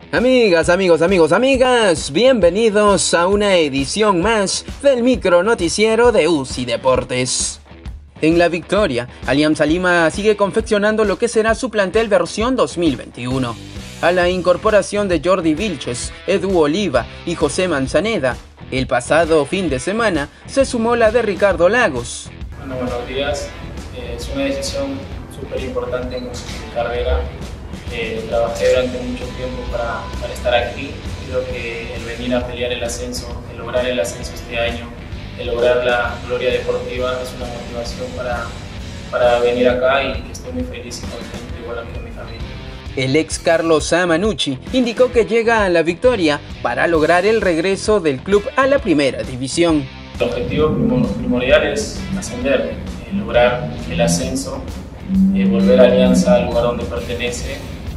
Amigas, amigas, bienvenidos a una edición más del micro noticiero de UCI Deportes. En la victoria, Alianza Lima sigue confeccionando lo que será su plantel versión 2021. A la incorporación de Jordi Vilches, Edu Oliva y José Manzaneda, el pasado fin de semana se sumó la de Ricardo Lagos. Buenos días. Es una decisión súper importante en mi carrera. Trabajé durante mucho tiempo para estar aquí. Creo que el venir a pelear el ascenso, el lograr el ascenso este año, el lograr la gloria deportiva es una motivación para venir acá, y que estoy muy feliz y contento, igual con mi familia. El ex Carlos Amanucci indicó que llega a la victoria para lograr el regreso del club a la primera división. El objetivo primordial es ascender, lograr el ascenso, volver a Alianza al lugar donde pertenece.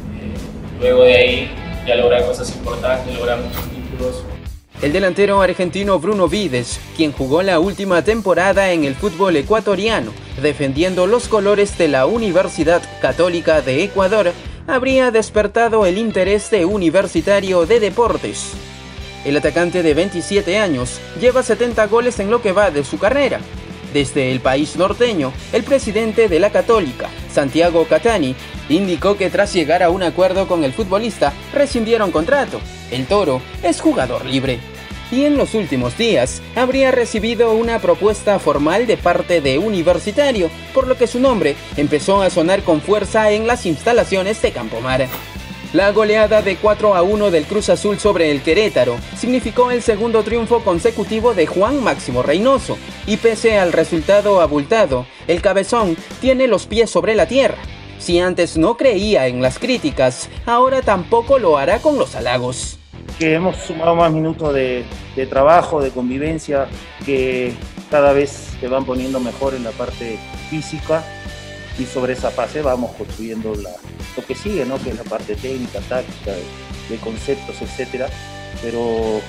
Luego de ahí ya lograr cosas importantes, lograr muchos títulos. El delantero argentino Bruno Vides, quien jugó la última temporada en el fútbol ecuatoriano, defendiendo los colores de la Universidad Católica de Ecuador, habría despertado el interés de Universitario de Deportes. El atacante de 27 años lleva 70 goles en lo que va de su carrera. Desde el país norteño, el presidente de la Católica, Santiago Catani, indicó que tras llegar a un acuerdo con el futbolista, rescindieron contrato. El Toro es jugador libre. Y en los últimos días, habría recibido una propuesta formal de parte de Universitario, por lo que su nombre empezó a sonar con fuerza en las instalaciones de Campomar. La goleada de 4-1 del Cruz Azul sobre el Querétaro significó el segundo triunfo consecutivo de Juan Máximo Reynoso, y pese al resultado abultado, el cabezón tiene los pies sobre la tierra. Si antes no creía en las críticas, ahora tampoco lo hará con los halagos. Que hemos sumado más minutos de trabajo, de convivencia, que cada vez se van poniendo mejor en la parte física, y sobre esa base vamos construyendo lo que sigue, ¿no? Que es la parte técnica, táctica, de conceptos, etc. Pero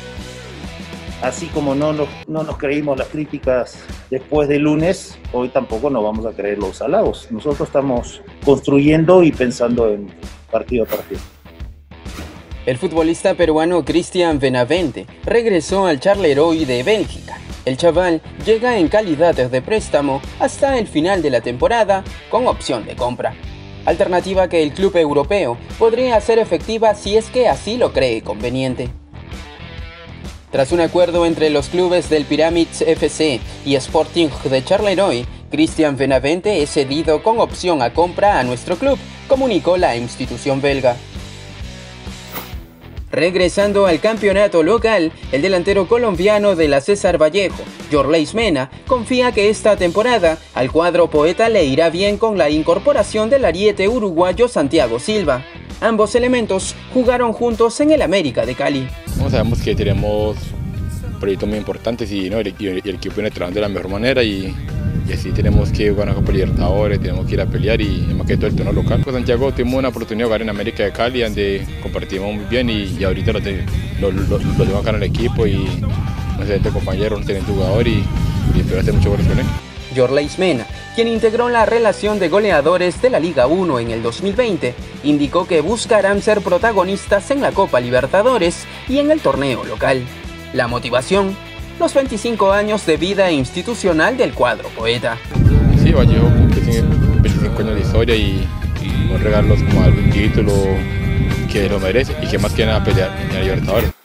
así como no nos creímos las críticas después del lunes, hoy tampoco nos vamos a creer los halagos. Nosotros estamos construyendo y pensando en partido a partido. El futbolista peruano Cristian Benavente regresó al Charleroi de Bélgica. El chaval llega en calidad de préstamo hasta el final de la temporada con opción de compra. Alternativa que el club europeo podría hacer efectiva si es que así lo cree conveniente. Tras un acuerdo entre los clubes del Pyramids FC y Sporting de Charleroi, Cristian Benavente es cedido con opción a compra a nuestro club, comunicó la institución belga. Regresando al campeonato local, el delantero colombiano de la César Vallejo, Yorleis Mena, confía que esta temporada al cuadro poeta le irá bien con la incorporación del ariete uruguayo Santiago Silva. Ambos elementos jugaron juntos en el América de Cali. Sabemos que tenemos proyectos muy importantes y el equipo viene trabajando de la mejor manera, y así tenemos que jugar a Copa Libertadores, tenemos que ir a pelear, y más que todo el torneo local. Con Santiago tuvimos una oportunidad de jugar en América de Cali, donde compartimos muy bien, y ahorita lo tengo acá en el equipo, y un excelente compañero, un excelente jugador, y espero hacer mucho goles con él. Yorleis Mena, quien integró la relación de goleadores de la Liga 1 en el 2020, indicó que buscarán ser protagonistas en la Copa Libertadores y en el torneo local. La motivación: los 25 años de vida institucional del cuadro poeta. Sí, Vallejo cumple 25 años de historia, y un regalo como algún título que lo merece, y que más que nada pelear en la Libertadores.